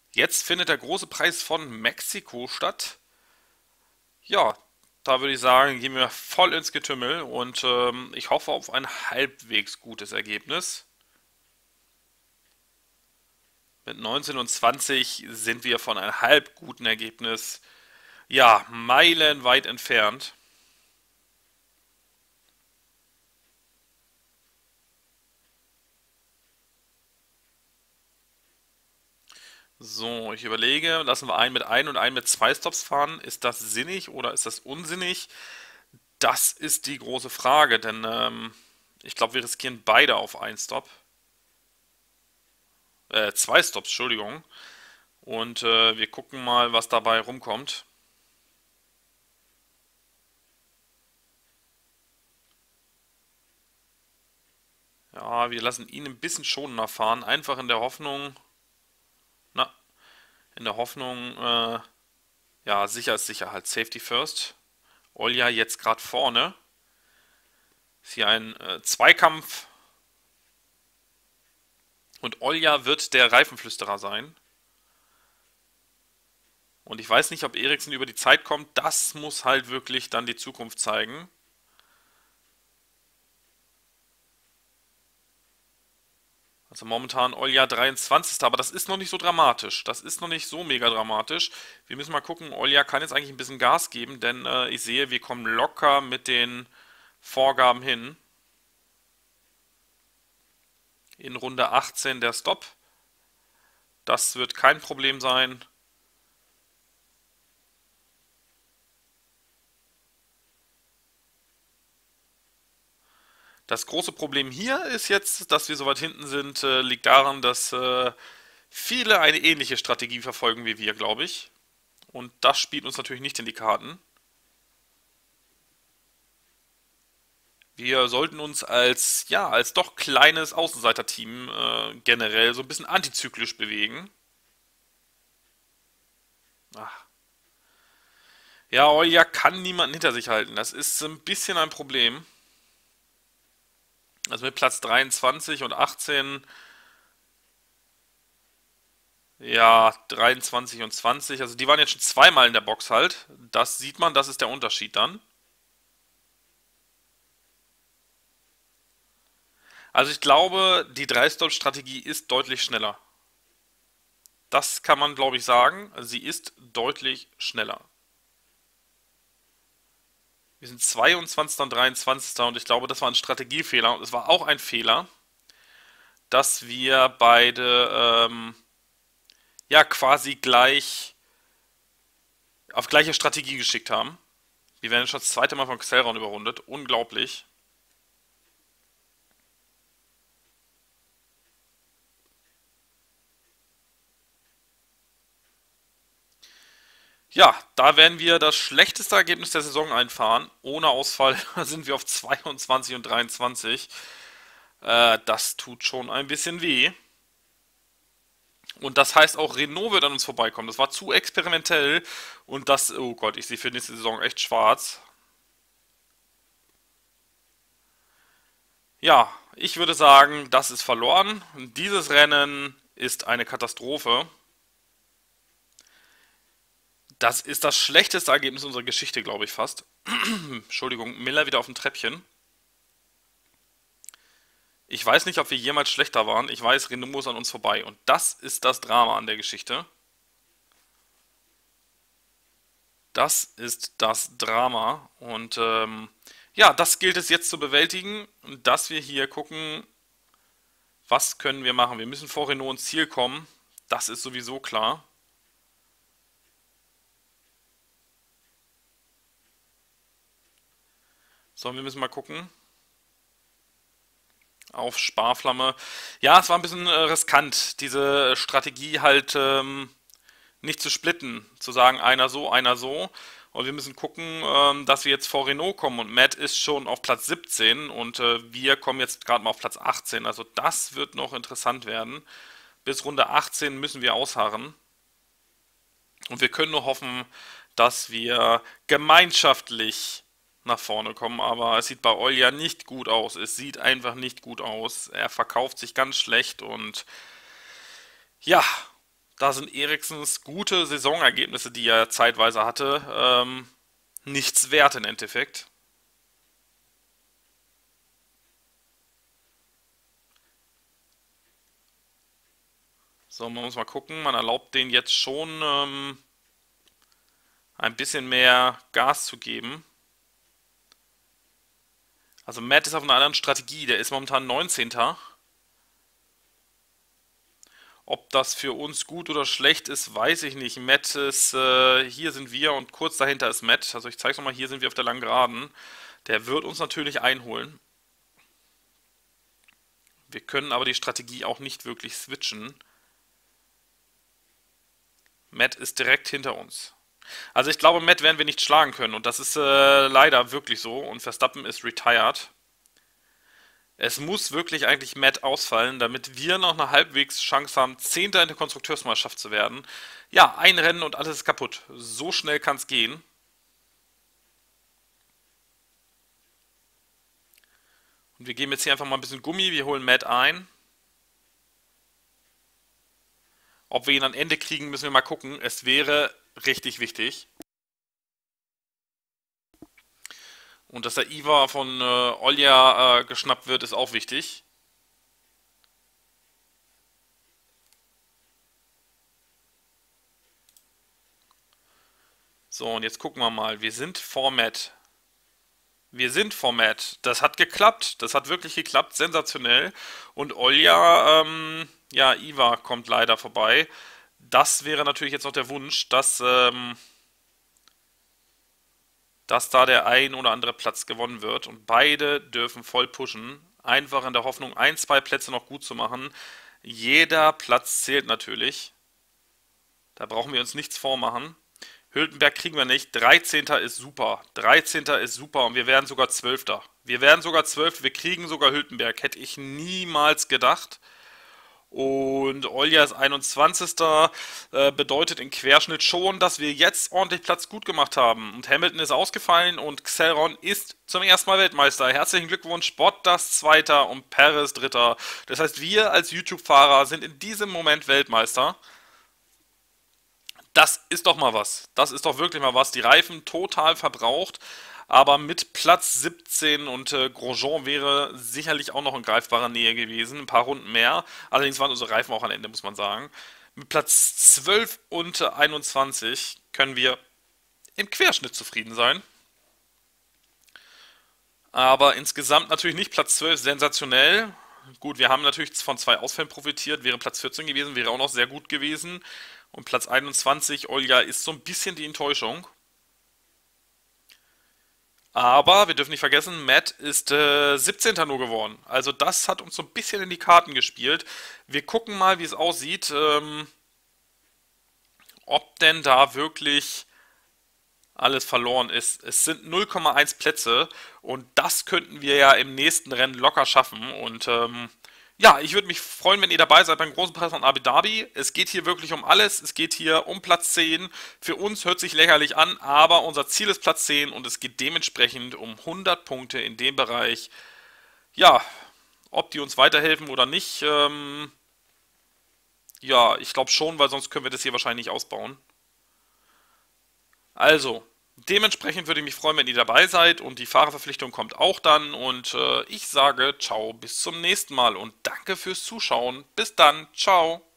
Jetzt findet der große Preis von Mexiko statt. Ja, da würde ich sagen, gehen wir voll ins Getümmel und ich hoffe auf ein halbwegs gutes Ergebnis. Mit 19 und 20 sind wir von einem halb guten Ergebnis, ja, meilenweit entfernt. So, ich überlege, lassen wir einen mit ein und einen mit zwei Stops fahren. Ist das sinnig oder ist das unsinnig? Das ist die große Frage, denn ich glaube, wir riskieren beide auf einen Stop. Zwei Stops, Entschuldigung. Und wir gucken mal, was dabei rumkommt. Ja, wir lassen ihn ein bisschen schonender fahren, einfach in der Hoffnung, na, in der Hoffnung, ja, sicher ist sicher halt. Safety first. Olja jetzt gerade vorne. Ist hier ein Zweikampf und Olja wird der Reifenflüsterer sein. Und ich weiß nicht, ob Eriksen über die Zeit kommt. Das muss halt wirklich dann die Zukunft zeigen. Also momentan Olja 23. Aber das ist noch nicht so dramatisch. Das ist noch nicht so mega dramatisch. Wir müssen mal gucken. Olja kann jetzt eigentlich ein bisschen Gas geben, denn ich sehe, wir kommen locker mit den Vorgaben hin. In Runde 18 der Stop. Das wird kein Problem sein. Das große Problem hier ist jetzt, dass wir so weit hinten sind, liegt daran, dass viele eine ähnliche Strategie verfolgen wie wir, glaube ich. Und das spielt uns natürlich nicht in die Karten. Wir sollten uns als, ja, als doch kleines Außenseiterteam generell so ein bisschen antizyklisch bewegen. Ach. Ja, Olja kann niemanden hinter sich halten. Das ist ein bisschen ein Problem. Also mit Platz 23 und 18, ja, 23 und 20. Also die waren jetzt schon zweimal in der Box halt. Das sieht man, das ist der Unterschied dann. Also ich glaube, die Drei-Stop-Strategie ist deutlich schneller. Das kann man, glaube ich, sagen. Sie ist deutlich schneller. Wir sind 22. und 23. und ich glaube, das war ein Strategiefehler. Und es war auch ein Fehler, dass wir beide ja quasi gleich auf gleiche Strategie geschickt haben. Wir werden schon das zweite Mal von Xelron überrundet. Unglaublich. Ja, da werden wir das schlechteste Ergebnis der Saison einfahren. Ohne Ausfall sind wir auf 22 und 23. Das tut schon ein bisschen weh. Und das heißt auch, Renault wird an uns vorbeikommen. Das war zu experimentell. Und das, oh Gott, ich sehe für nächste Saison echt schwarz. Ja, ich würde sagen, das ist verloren. Dieses Rennen ist eine Katastrophe. Das ist das schlechteste Ergebnis unserer Geschichte, glaube ich fast. Entschuldigung, Miller wieder auf dem Treppchen. Ich weiß nicht, ob wir jemals schlechter waren. Ich weiß, Renault ist an uns vorbei. Und das ist das Drama an der Geschichte. Das ist das Drama. Und ja, das gilt es jetzt zu bewältigen, dass wir hier gucken, was können wir machen. Wir müssen vor Renault ins Ziel kommen. Das ist sowieso klar. So, wir müssen mal gucken. Auf Sparflamme. Ja, es war ein bisschen riskant, diese Strategie halt nicht zu splitten, zu sagen, einer so, einer so. Und wir müssen gucken, dass wir jetzt vor Renault kommen. Und Matt ist schon auf Platz 17 und wir kommen jetzt gerade mal auf Platz 18. Also das wird noch interessant werden. Bis Runde 18 müssen wir ausharren. Und wir können nur hoffen, dass wir gemeinschaftlich nach vorne kommen. Aber es sieht bei Olja nicht gut aus. Es sieht einfach nicht gut aus. Er verkauft sich ganz schlecht und ja, Da sind Eriksens gute Saisonergebnisse, die er zeitweise hatte, nichts wert im Endeffekt. So, man muss mal gucken, man erlaubt denen jetzt schon ein bisschen mehr Gas zu geben. Also Matt ist auf einer anderen Strategie, der ist momentan 19. Ob das für uns gut oder schlecht ist, weiß ich nicht. Matt ist, hier sind wir und kurz dahinter ist Matt. Also ich zeige es nochmal, hier sind wir auf der langen Geraden. Der wird uns natürlich einholen. Wir können aber die Strategie auch nicht wirklich switchen. Matt ist direkt hinter uns. Also ich glaube, Matt werden wir nicht schlagen können und das ist leider wirklich so und Verstappen ist retired. Es muss wirklich eigentlich Matt ausfallen, damit wir noch eine halbwegs Chance haben, Zehnter in der Konstrukteursmeisterschaft zu werden. Ja, ein Rennen und alles ist kaputt. So schnell kann es gehen. Und wir geben jetzt hier einfach mal ein bisschen Gummi, wir holen Matt ein. Ob wir ihn am Ende kriegen, müssen wir mal gucken. Es wäre richtig wichtig. Und dass der Ivar von Olja geschnappt wird, ist auch wichtig. So, und jetzt gucken wir mal. Wir sind Format. Wir sind Format. Das hat geklappt. Das hat wirklich geklappt. Sensationell. Und Olja, ja, Ivar kommt leider vorbei. Das wäre natürlich jetzt noch der Wunsch, dass da der ein oder andere Platz gewonnen wird. Und beide dürfen voll pushen. Einfach in der Hoffnung, ein, zwei Plätze noch gut zu machen. Jeder Platz zählt natürlich. Da brauchen wir uns nichts vormachen. Hülkenberg kriegen wir nicht. 13. ist super. 13. ist super und wir werden sogar 12. Wir werden sogar 12. Wir kriegen sogar Hülkenberg. Hätte ich niemals gedacht. Und Olja ist 21. Bedeutet im Querschnitt schon, dass wir jetzt ordentlich Platz gut gemacht haben. Und Hamilton ist ausgefallen und Xelron ist zum ersten Mal Weltmeister. Herzlichen Glückwunsch, Bottas Zweiter und Perez Dritter. Das heißt, wir als YouTube-Fahrer sind in diesem Moment Weltmeister. Das ist doch mal was. Das ist doch wirklich mal was. Die Reifen total verbraucht. Aber mit Platz 17 und Grosjean wäre sicherlich auch noch in greifbarer Nähe gewesen. Ein paar Runden mehr. Allerdings waren unsere Reifen auch am Ende, muss man sagen. Mit Platz 12 und 21 können wir im Querschnitt zufrieden sein. Aber insgesamt natürlich nicht Platz 12 sensationell. Gut, wir haben natürlich von zwei Ausfällen profitiert. Wäre Platz 14 gewesen, wäre auch noch sehr gut gewesen. Und Platz 21, Olja, ist so ein bisschen die Enttäuschung. Aber wir dürfen nicht vergessen, Matt ist 17. nur geworden. Also das hat uns so ein bisschen in die Karten gespielt. Wir gucken mal, wie es aussieht, ob denn da wirklich alles verloren ist. Es sind 0,1 Plätze und das könnten wir ja im nächsten Rennen locker schaffen. Und ja, ich würde mich freuen, wenn ihr dabei seid beim großen Preis von Abu Dhabi. Es geht hier wirklich um alles. Es geht hier um Platz 10. Für uns hört sich lächerlich an, aber unser Ziel ist Platz 10 und es geht dementsprechend um 100 Punkte in dem Bereich. Ja, ob die uns weiterhelfen oder nicht, ja, ich glaube schon, weil sonst können wir das hier wahrscheinlich nicht ausbauen. Also, dementsprechend würde ich mich freuen, wenn ihr dabei seid und die Fahrerverpflichtung kommt auch dann und ich sage ciao, bis zum nächsten Mal und danke fürs Zuschauen. Bis dann, ciao.